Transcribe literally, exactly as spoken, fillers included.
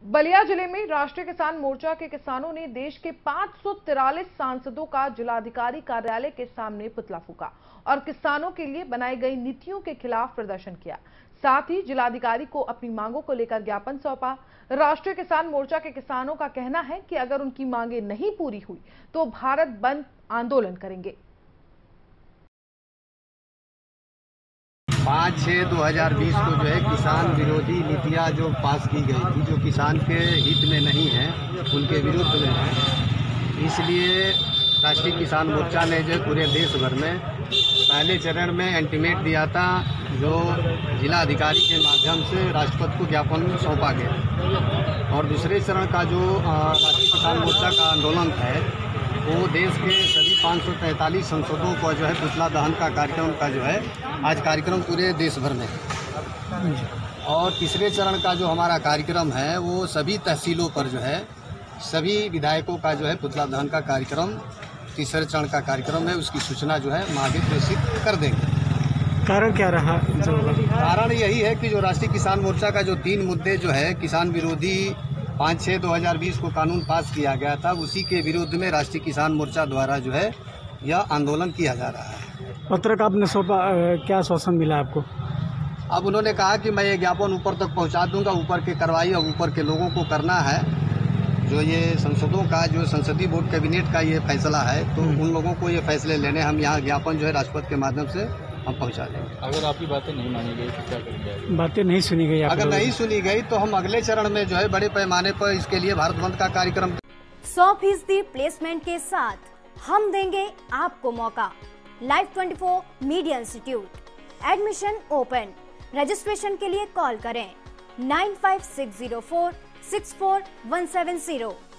बलिया जिले में राष्ट्रीय किसान मोर्चा के किसानों ने देश के पांच सौ तिरालीस सांसदों का जिलाधिकारी कार्यालय के सामने पुतला फूंका और किसानों के लिए बनाई गई नीतियों के खिलाफ प्रदर्शन किया। साथ ही जिलाधिकारी को अपनी मांगों को लेकर ज्ञापन सौंपा। राष्ट्रीय किसान मोर्चा के किसानों का कहना है कि अगर उनकी मांगे नहीं पूरी हुई तो भारत बंद आंदोलन करेंगे। पाँच छः दो हज़ार बीस को जो है किसान विरोधी नीतियाँ जो पास की गई थी, जो किसान के हित में नहीं है, उनके विरुद्ध में है। इसलिए राष्ट्रीय किसान मोर्चा ने जो पूरे देश भर में पहले चरण में इंटीमेट दिया था, जो जिला अधिकारी के माध्यम से राष्ट्रपति को ज्ञापन सौंपा गया। और दूसरे चरण का जो राष्ट्रीय किसान मोर्चा का आंदोलन है, वो देश के सभी पाँच सौ तैंतालीस सांसदों को जो है पुतला दहन का कार्यक्रम का जो है आज कार्यक्रम पूरे देश भर में। और तीसरे चरण का जो हमारा कार्यक्रम है, वो सभी तहसीलों पर जो है सभी विधायकों का जो है पुतला दहन का कार्यक्रम तीसरे चरण का कार्यक्रम है, उसकी सूचना जो है हम आगे प्रेषित कर देंगे। कारण क्या रहा? जो कारण यही है कि जो राष्ट्रीय किसान मोर्चा का जो तीन मुद्दे जो है किसान विरोधी पाँच छः दो हज़ार बीस को कानून पास किया गया था, उसी के विरुद्ध में राष्ट्रीय किसान मोर्चा द्वारा जो है यह आंदोलन किया जा रहा है। पत्रक आपने सौंपा, क्या आश्वासन मिला आपको? अब उन्होंने कहा कि मैं ये ज्ञापन ऊपर तक पहुंचा दूंगा, ऊपर के कार्रवाई अब ऊपर के लोगों को करना है। जो ये संसदों का जो संसदीय बोर्ड कैबिनेट का ये फैसला है, तो उन लोगों को ये फैसले लेने हम यहाँ ज्ञापन जो है राष्ट्रपति के माध्यम से हम पहुंचा देंगे। अगर आपकी बातें नहीं मानी गई तो क्या करेंगे? बातें नहीं सुनी गई, अगर नहीं सुनी गई तो हम अगले चरण में जो है बड़े पैमाने पर इसके लिए भारत बंद का कार्यक्रम। सौ फीसदी प्लेसमेंट के साथ हम देंगे आपको मौका। लाइफ चौबीस media institute admission open. Registration के लिए कॉल करें nine five six zero four six four one seven zero.